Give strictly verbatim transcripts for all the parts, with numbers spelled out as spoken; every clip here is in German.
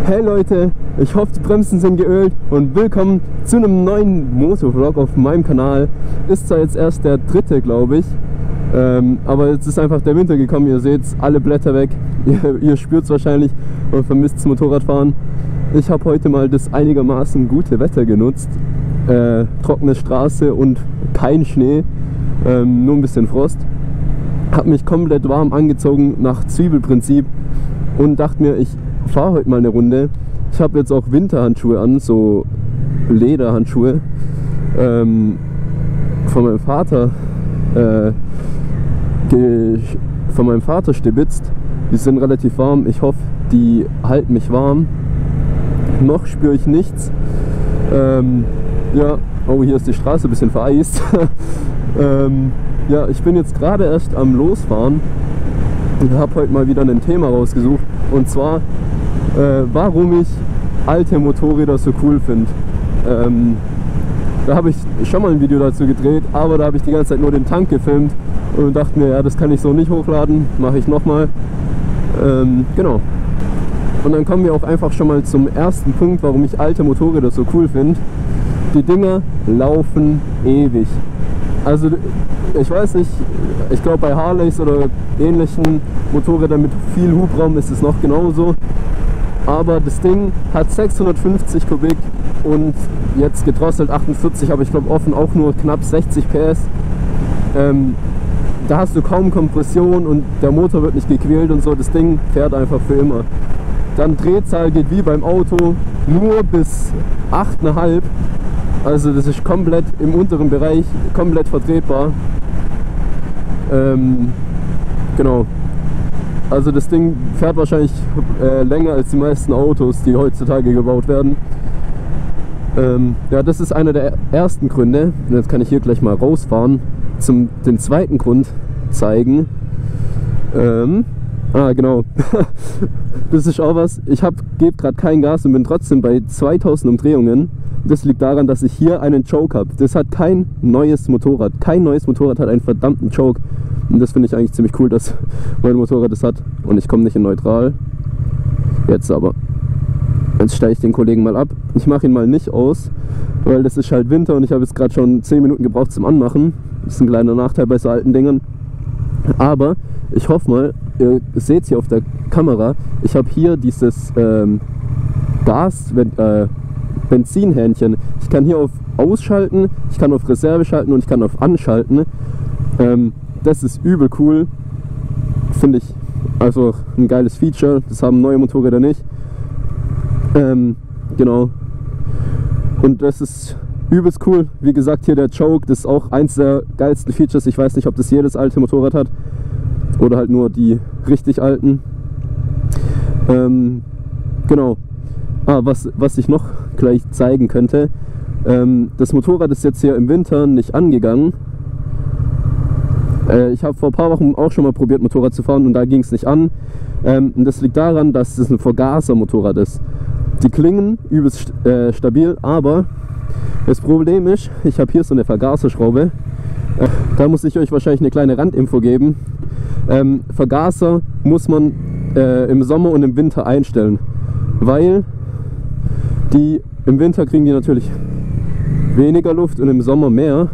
Hey Leute, ich hoffe die Bremsen sind geölt und willkommen zu einem neuen Motovlog auf meinem Kanal. Ist zwar jetzt erst der dritte, glaube ich, ähm, aber jetzt ist einfach der Winter gekommen. Ihr seht alle Blätter weg, ihr, ihr spürt es wahrscheinlich und vermisst das Motorradfahren. Ich habe heute mal das einigermaßen gute Wetter genutzt, äh, trockene Straße und kein Schnee, ähm, nur ein bisschen Frost. Habe mich komplett warm angezogen nach Zwiebelprinzip und dachte mir, ich fahre heute mal eine Runde. Ich habe jetzt auch Winterhandschuhe an, so Lederhandschuhe, ähm, von meinem Vater äh, von meinem Vater stibitzt. Die sind relativ warm. Ich hoffe, die halten mich warm. Noch spüre ich nichts. Ähm, ja, oh, hier ist die Straße ein bisschen vereist. ähm, ja, ich bin jetzt gerade erst am Losfahren und habe heute mal wieder ein Thema rausgesucht. Und zwar, äh, warum ich alte Motorräder so cool finde. Ähm, da habe ich schon mal ein Video dazu gedreht, aber da habe ich die ganze Zeit nur den Tank gefilmt und dachte mir, ja, das kann ich so nicht hochladen, mache ich nochmal. Ähm, genau. Und dann kommen wir auch einfach schon mal zum ersten Punkt, warum ich alte Motorräder so cool finde. Die Dinger laufen ewig. Also ich weiß nicht, ich glaube bei Harleys oder ähnlichen Motorrädern mit viel Hubraum ist es noch genauso. Aber das Ding hat sechshundertfünfzig Kubik und jetzt gedrosselt achtundvierzig, aber ich glaube offen auch nur knapp sechzig P S. Ähm, da hast du kaum Kompression und der Motor wird nicht gequält und so. Das Ding fährt einfach für immer. Dann Drehzahl geht wie beim Auto nur bis acht Komma fünf. Also das ist komplett im unteren Bereich, komplett vertretbar. Ähm, genau. Also das Ding fährt wahrscheinlich äh, länger als die meisten Autos, die heutzutage gebaut werden. Ähm, ja, das ist einer der ersten Gründe. Und jetzt kann ich hier gleich mal rausfahren, zum den zweiten Grund zeigen. Ähm, ah, genau. Das ist auch was. Ich gebe gerade kein Gas und bin trotzdem bei zweitausend Umdrehungen. Das liegt daran, dass ich hier einen Choke habe. Das hat kein neues Motorrad. Kein neues Motorrad hat einen verdammten Choke. Und das finde ich eigentlich ziemlich cool, dass mein Motorrad das hat. Und ich komme nicht in neutral. Jetzt aber. Jetzt steige ich den Kollegen mal ab. Ich mache ihn mal nicht aus, weil das ist halt Winter und ich habe jetzt gerade schon zehn Minuten gebraucht zum Anmachen. Das ist ein kleiner Nachteil bei so alten Dingern. Aber ich hoffe mal, ihr seht es hier auf der Kamera, ich habe hier dieses ähm, Gas, äh, Benzinhähnchen. Ich kann hier auf Ausschalten, ich kann auf Reserve schalten und ich kann auf Anschalten. Ähm, das ist übel cool, finde ich. Also ein geiles Feature, das haben neue Motorräder nicht. Ähm, genau. Und das ist übelst cool. Wie gesagt, hier der Choke, das ist auch eins der geilsten Features. Ich weiß nicht, ob das jedes alte Motorrad hat oder halt nur die richtig alten. Ähm, genau. Ah, was, was ich noch gleich zeigen könnte, ähm, das Motorrad ist jetzt hier im Winter nicht angegangen. Äh, ich habe vor ein paar Wochen auch schon mal probiert, Motorrad zu fahren und da ging es nicht an. Ähm, und das liegt daran, dass es ein Vergaser-Motorrad ist. Die klingen übelst äh, stabil, aber das Problem ist, ich habe hier so eine Vergaserschraube. Äh, da muss ich euch wahrscheinlich eine kleine Randinfo geben. Ähm, Vergaser muss man äh, im Sommer und im Winter einstellen, weil die im Winter kriegen die natürlich weniger Luft und im Sommer mehr.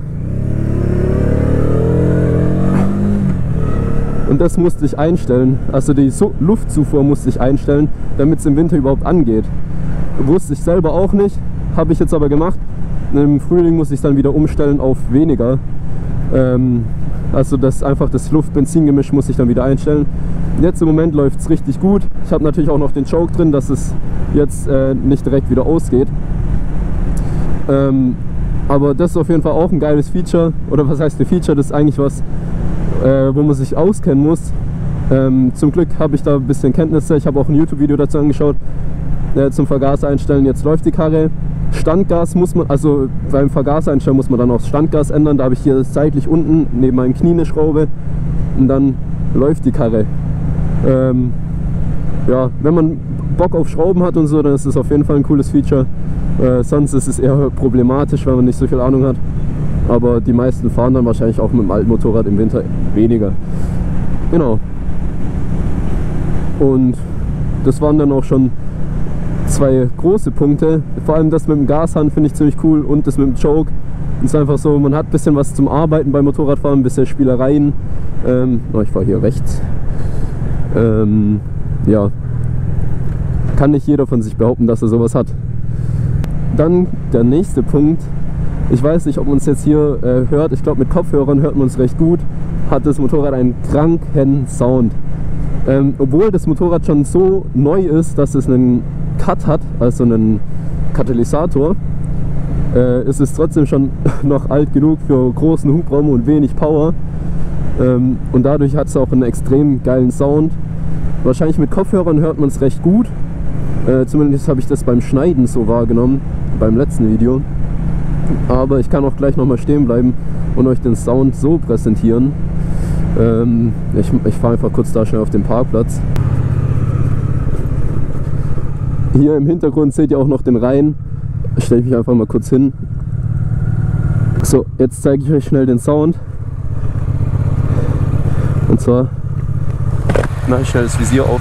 Und das musste ich einstellen, also die so Luftzufuhr musste ich einstellen, damit es im Winter überhaupt angeht. Wusste ich selber auch nicht, habe ich jetzt aber gemacht. Und im Frühling muss ich dann wieder umstellen auf weniger. Ähm, also das einfach das Luft-Benzin-Gemisch muss ich dann wieder einstellen. Jetzt im Moment läuft es richtig gut. Ich habe natürlich auch noch den Choke drin, dass es jetzt äh, nicht direkt wieder ausgeht. Ähm, aber das ist auf jeden Fall auch ein geiles Feature. Oder was heißt ein Feature? Das ist eigentlich was, äh, wo man sich auskennen muss. Ähm, zum Glück habe ich da ein bisschen Kenntnisse. Ich habe auch ein YouTube-Video dazu angeschaut. Äh, zum Vergaser einstellen. Jetzt läuft die Karre. Standgas muss man, also beim Vergaser einstellen muss man dann auch das Standgas ändern. Da habe ich hier seitlich unten neben meinem Knie eine Schraube und dann läuft die Karre. Ähm, ja, wenn man Bock auf Schrauben hat und so, dann ist das auf jeden Fall ein cooles Feature. Äh, sonst ist es eher problematisch, wenn man nicht so viel Ahnung hat. Aber die meisten fahren dann wahrscheinlich auch mit dem alten Motorrad im Winter weniger. Genau. Und das waren dann auch schon zwei große Punkte. Vor allem das mit dem Gashahn finde ich ziemlich cool und das mit dem Choke. Es ist einfach so, man hat ein bisschen was zum Arbeiten beim Motorradfahren, ein bisschen Spielereien. Ähm, oh, ich fahre hier rechts. Ähm, ja, kann nicht jeder von sich behaupten, dass er sowas hat. Dann der nächste Punkt. Ich weiß nicht, ob man es jetzt hier äh, hört. Ich glaube, mit Kopfhörern hört man es recht gut. Hat das Motorrad einen kranken Sound. Ähm, obwohl das Motorrad schon so neu ist, dass es einen Cut hat, also einen Katalysator, äh, ist es trotzdem schon noch alt genug für großen Hubraum und wenig Power. Ähm, und dadurch hat es auch einen extrem geilen Sound. Wahrscheinlich mit Kopfhörern hört man es recht gut. Äh, zumindest habe ich das beim Schneiden so wahrgenommen, beim letzten Video. Aber ich kann auch gleich nochmal stehen bleiben und euch den Sound so präsentieren. Ähm, ich ich fahre einfach kurz da schnell auf den Parkplatz. Hier im Hintergrund seht ihr auch noch den Rhein. Stelle ich mich einfach mal kurz hin. So, jetzt zeige ich euch schnell den Sound. Und zwar mache ich schnell das Visier auf.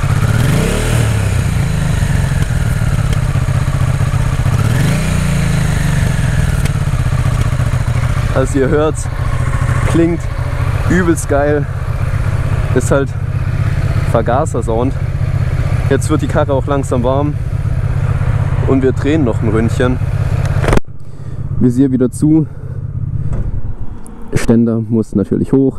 Also ihr hört, klingt übelst geil. Ist halt Vergaser-Sound. Jetzt wird die Karre auch langsam warm und wir drehen noch ein Ründchen. Visier wieder zu. Ständer muss natürlich hoch.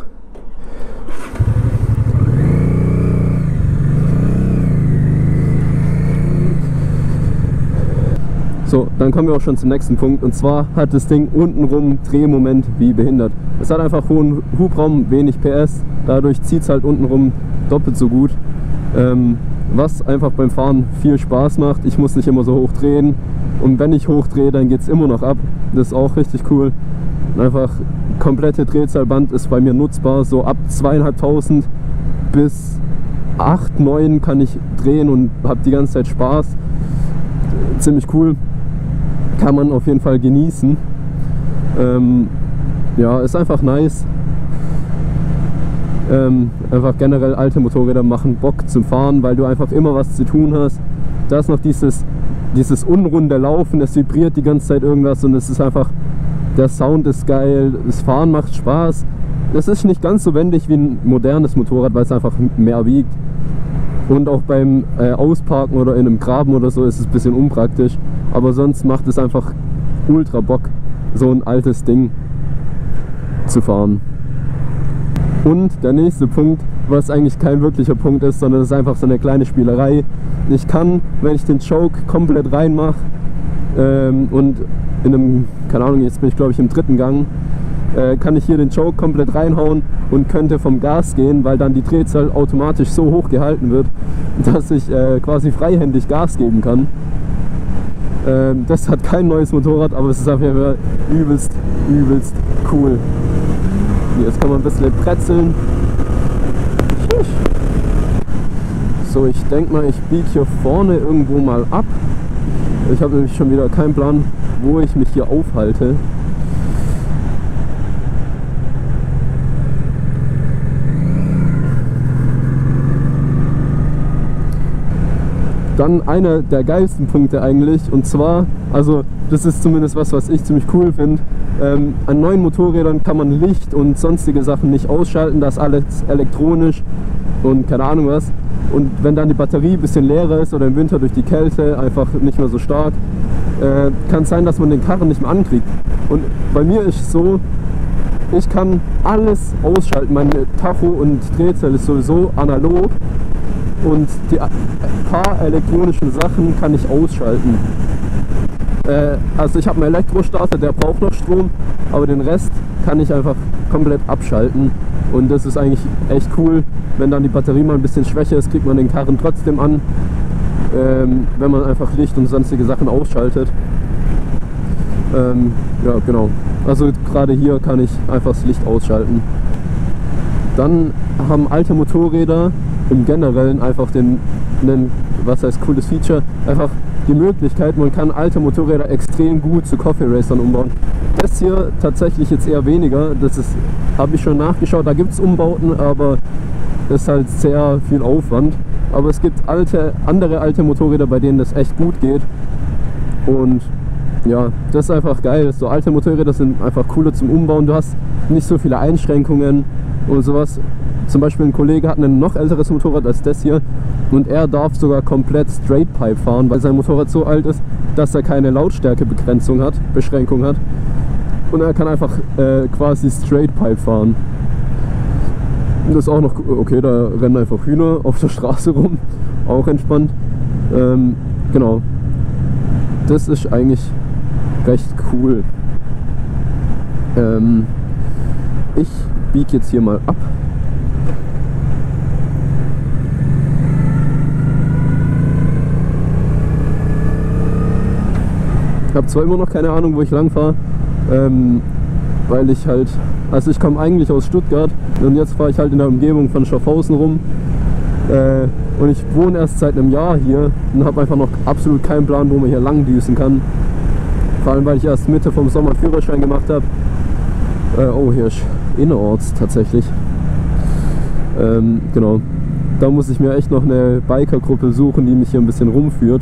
So, dann kommen wir auch schon zum nächsten Punkt, und zwar hat das Ding untenrum Drehmoment wie behindert. Es hat einfach hohen Hubraum, wenig P S, dadurch zieht es halt untenrum doppelt so gut, ähm, was einfach beim Fahren viel Spaß macht. Ich muss nicht immer so hoch drehen, und wenn ich hoch drehe, dann geht es immer noch ab. Das ist auch richtig cool. Einfach komplette Drehzahlband ist bei mir nutzbar, so ab zweitausendfünfhundert bis acht, neun kann ich drehen und habe die ganze Zeit Spaß. Ziemlich cool. Kann man auf jeden Fall genießen. Ähm, ja, ist einfach nice. Ähm, einfach generell alte Motorräder machen Bock zum Fahren, weil du einfach immer was zu tun hast. Da ist noch dieses, dieses unrunde Laufen, es vibriert die ganze Zeit irgendwas und es ist einfach, der Sound ist geil, das Fahren macht Spaß. Es ist nicht ganz so wendig wie ein modernes Motorrad, weil es einfach mehr wiegt. Und auch beim äh, Ausparken oder in einem Graben oder so ist es ein bisschen unpraktisch. Aber sonst macht es einfach ultra Bock, so ein altes Ding zu fahren. Und der nächste Punkt, was eigentlich kein wirklicher Punkt ist, sondern es ist einfach so eine kleine Spielerei. Ich kann, wenn ich den Choke komplett reinmache ähm, und in einem, keine Ahnung, jetzt bin ich glaube ich im dritten Gang, äh, kann ich hier den Choke komplett reinhauen und könnte vom Gas gehen, weil dann die Drehzahl automatisch so hoch gehalten wird, dass ich äh, quasi freihändig Gas geben kann. Ähm, das hat kein neues Motorrad, aber es ist auf jeden Fall übelst, übelst cool. Jetzt kann man ein bisschen pretzeln. So, ich denke mal, ich biege hier vorne irgendwo mal ab. Ich habe nämlich schon wieder keinen Plan, wo ich mich hier aufhalte. Dann einer der geilsten Punkte eigentlich, und zwar, also das ist zumindest was, was ich ziemlich cool finde, ähm, an neuen Motorrädern kann man Licht und sonstige Sachen nicht ausschalten, das ist alles elektronisch und keine Ahnung was. Und wenn dann die Batterie ein bisschen leerer ist oder im Winter durch die Kälte einfach nicht mehr so stark, äh, kann es sein, dass man den Karren nicht mehr ankriegt. Und bei mir ist es so, ich kann alles ausschalten, meine Tacho und Drehzahl ist sowieso analog. Und die paar elektronischen Sachen kann ich ausschalten. Äh, also ich habe einen Elektrostarter, der braucht noch Strom, aber den Rest kann ich einfach komplett abschalten. Und das ist eigentlich echt cool. Wenn dann die Batterie mal ein bisschen schwächer ist, kriegt man den Karren trotzdem an, ähm, wenn man einfach Licht und sonstige Sachen ausschaltet. Ähm, ja, genau. Also gerade hier kann ich einfach das Licht ausschalten. Dann haben alte Motorräder im Generellen einfach den, den, was heißt cooles Feature, einfach die Möglichkeit, man kann alte Motorräder extrem gut zu Coffee Racern umbauen. Das hier tatsächlich jetzt eher weniger, das ist, habe ich schon nachgeschaut, da gibt es Umbauten, aber das ist halt sehr viel Aufwand. aber es gibt alte, andere alte Motorräder, bei denen das echt gut geht. Und ja, das ist einfach geil. So alte Motorräder sind einfach cooler zum Umbauen. Du hast nicht so viele Einschränkungen und sowas. Zum Beispiel ein Kollege hat ein noch älteres Motorrad als das hier und er darf sogar komplett Straight Pipe fahren, weil sein Motorrad so alt ist, dass er keine Lautstärkebegrenzung hat, Beschränkung hat. Und er kann einfach äh, quasi Straight Pipe fahren. Und das ist auch noch okay, da rennen einfach Hühner auf der Straße rum, auch entspannt. Ähm, genau, das ist eigentlich recht cool. Ähm, ich biege jetzt hier mal ab. Ich habe zwar immer noch keine Ahnung, wo ich lang fahre, ähm, weil ich halt, also ich komme eigentlich aus Stuttgart und jetzt fahre ich halt in der Umgebung von Schaffhausen rum äh, und ich wohne erst seit einem Jahr hier und habe einfach noch absolut keinen Plan, wo man hier lang düsen kann. Vor allem, weil ich erst Mitte vom Sommer einen Führerschein gemacht habe. Äh, oh, hier ist innerorts tatsächlich. Ähm, genau, da muss ich mir echt noch eine Bikergruppe suchen, die mich hier ein bisschen rumführt.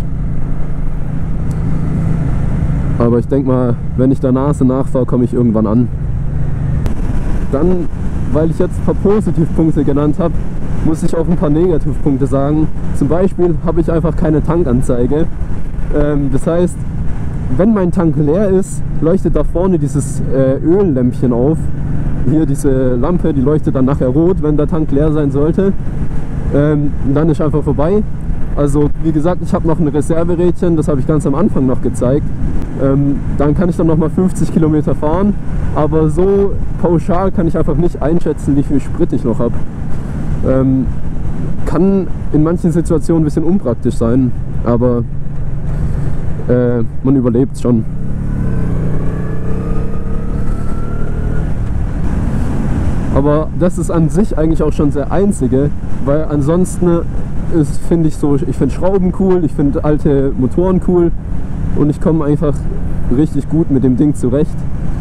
Aber ich denke mal, wenn ich der Nase nachfahre, komme ich irgendwann an. Dann, weil ich jetzt ein paar Positivpunkte genannt habe, muss ich auch ein paar Negativpunkte sagen. Zum Beispiel habe ich einfach keine Tankanzeige. Ähm, das heißt, wenn mein Tank leer ist, leuchtet da vorne dieses äh, Öllämpchen auf. Hier diese Lampe, die leuchtet dann nachher rot, wenn der Tank leer sein sollte. Ähm, dann ist einfach vorbei. Also wie gesagt, ich habe noch ein Reserverädchen, das habe ich ganz am Anfang noch gezeigt. Ähm, dann kann ich dann noch mal fünfzig Kilometer fahren, aber so pauschal kann ich einfach nicht einschätzen, wie viel Sprit ich noch habe. Ähm, kann in manchen Situationen ein bisschen unpraktisch sein, aber äh, man überlebt es schon. Aber das ist an sich eigentlich auch schon sehr einzige, weil ansonsten ist, finde ich so, ich finde Schrauben cool, ich finde alte Motoren cool und ich komme einfach richtig gut mit dem Ding zurecht.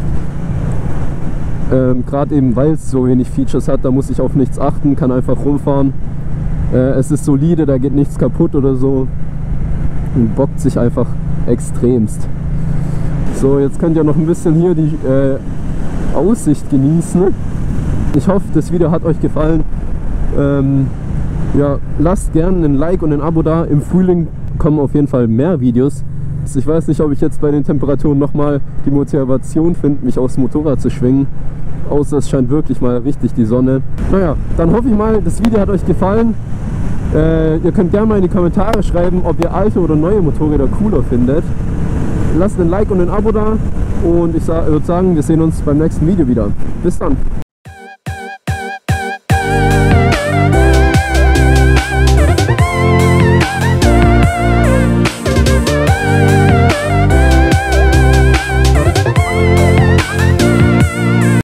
Ähm, Gerade eben, weil es so wenig Features hat, da muss ich auf nichts achten, kann einfach rumfahren. Äh, es ist solide, da geht nichts kaputt oder so und bockt sich einfach extremst. So, jetzt könnt ihr noch ein bisschen hier die äh, Aussicht genießen. Ich hoffe, das Video hat euch gefallen. Ähm, ja, lasst gerne ein Like und ein Abo da. Im Frühling kommen auf jeden Fall mehr Videos. Ich weiß nicht, ob ich jetzt bei den Temperaturen nochmal die Motivation finde, mich aufs Motorrad zu schwingen. Außer es scheint wirklich mal richtig die Sonne. Naja, dann hoffe ich mal, das Video hat euch gefallen. Äh, ihr könnt gerne mal in die Kommentare schreiben, ob ihr alte oder neue Motorräder cooler findet. Lasst ein Like und ein Abo da. Und ich würde sagen, wir sehen uns beim nächsten Video wieder. Bis dann!